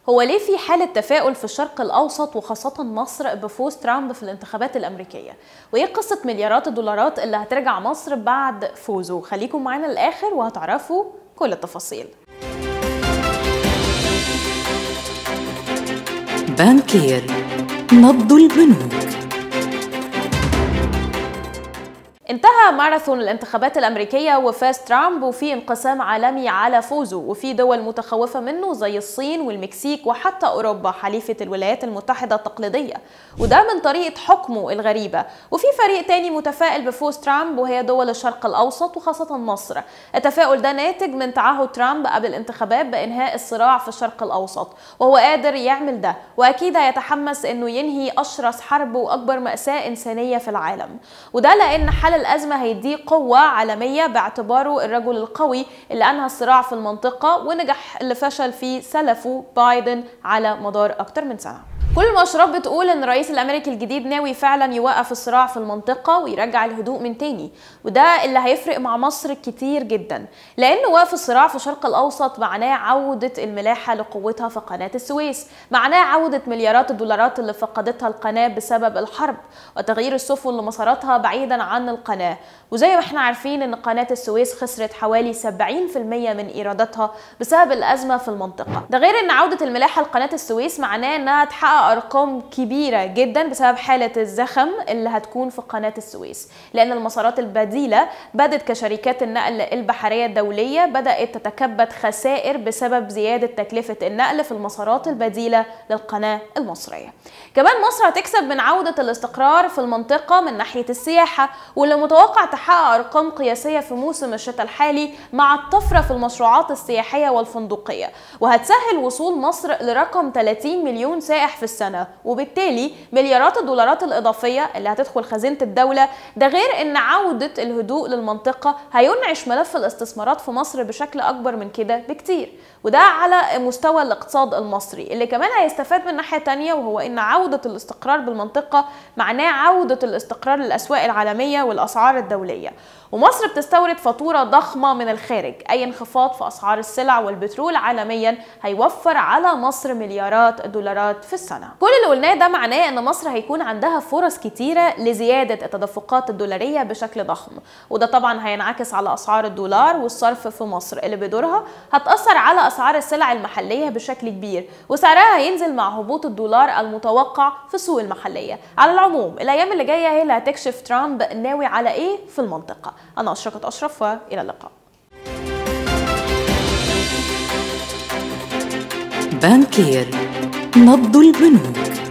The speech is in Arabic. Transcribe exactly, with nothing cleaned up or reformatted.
هو ليه في حالة تفاؤل في الشرق الأوسط وخاصة مصر بفوز ترامب في الانتخابات الأمريكية؟ وإيه قصة مليارات الدولارات اللي هترجع مصر بعد فوزه؟ خليكم معانا للآخر وهتعرفوا كل التفاصيل. بانكير، نبض البنوك. انتهى ماراثون الانتخابات الأمريكية وفاز ترامب، وفي انقسام عالمي على فوزه، وفي دول متخوفة منه زي الصين والمكسيك وحتى أوروبا حليفة الولايات المتحدة التقليدية، وده من طريقة حكمه الغريبة. وفي فريق تاني متفائل بفوز ترامب وهي دول الشرق الأوسط وخاصة مصر. التفاؤل ده ناتج من تعهد ترامب قبل الانتخابات بإنهاء الصراع في الشرق الأوسط، وهو قادر يعمل ده، وأكيد هيتحمس إنه ينهي أشرس حرب وأكبر مأساة إنسانية في العالم، وده لأن حل الأزمة هيديه قوة عالمية باعتباره الرجل القوي اللي أنهى الصراع في المنطقة ونجح اللي فشل فيه سلفه بايدن على مدار أكتر من سنة. كل المؤشرات بتقول ان الرئيس الامريكي الجديد ناوي فعلا يوقف الصراع في المنطقه ويرجع الهدوء من تاني، وده اللي هيفرق مع مصر كتير جدا، لان وقف الصراع في الشرق الاوسط معناه عوده الملاحه لقوتها في قناه السويس، معناه عوده مليارات الدولارات اللي فقدتها القناه بسبب الحرب وتغيير السفن لمساراتها بعيدا عن القناه. وزي ما احنا عارفين ان قناه السويس خسرت حوالي سبعين في المية من ايراداتها بسبب الازمه في المنطقه. ده غير ان عوده الملاحه لقناه السويس معناه انها تحقق ارقام كبيره جدا بسبب حاله الزخم اللي هتكون في قناه السويس، لان المسارات البديله بدت كشركات النقل البحريه الدوليه بدات تتكبد خسائر بسبب زياده تكلفه النقل في المسارات البديله للقناه المصريه. كمان مصر هتكسب من عوده الاستقرار في المنطقه من ناحيه السياحه، واللي متوقع تحقق ارقام قياسيه في موسم الشتاء الحالي مع الطفره في المشروعات السياحيه والفندقيه، وهتسهل وصول مصر لرقم ثلاثين مليون سائح في السنة، وبالتالي مليارات الدولارات الإضافية اللي هتدخل خزينة الدولة. ده غير إن عودة الهدوء للمنطقة هينعش ملف الاستثمارات في مصر بشكل أكبر من كده بكتير، وده على مستوى الاقتصاد المصري اللي كمان هيستفاد من ناحية تانية، وهو إن عودة الاستقرار بالمنطقة معناه عودة الاستقرار للأسواق العالمية والأسعار الدولية. ومصر بتستورد فاتورة ضخمة من الخارج، أي انخفاض في أسعار السلع والبترول عالميا هيوفر على مصر مليارات الدولارات في السنة. كل اللي قلناه ده معناه ان مصر هيكون عندها فرص كتيرة لزيادة التدفقات الدولارية بشكل ضخم، وده طبعا هينعكس على اسعار الدولار والصرف في مصر اللي بدورها هتأثر على اسعار السلع المحلية بشكل كبير، وسعرها هينزل مع هبوط الدولار المتوقع في السوق المحلية. على العموم الايام اللي جاية هي اللي هتكشف ترامب ناوي على ايه في المنطقة. انا اشرقت اشرف والى اللقاء. بانكير، نبض البنوك.